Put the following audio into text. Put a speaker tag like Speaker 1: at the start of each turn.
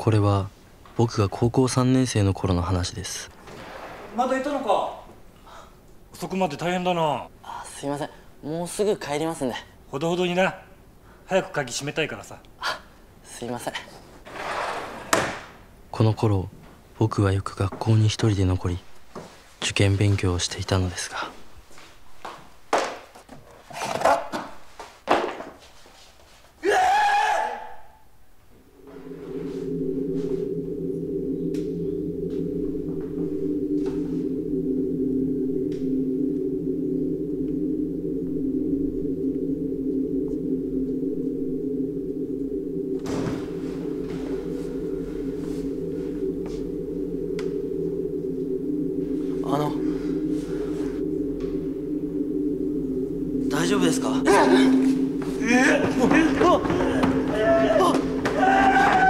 Speaker 1: これは僕が高校3年生の頃の話です。
Speaker 2: まだいたのか。遅くまで大変だな。
Speaker 3: すいません、もうすぐ帰りますんで。
Speaker 2: ほどほどにな。早く鍵閉めたいからさ。
Speaker 3: すいません。
Speaker 1: この頃僕はよく学校に一人で残り受験勉強をしていたのですが、
Speaker 3: 大丈夫ですか？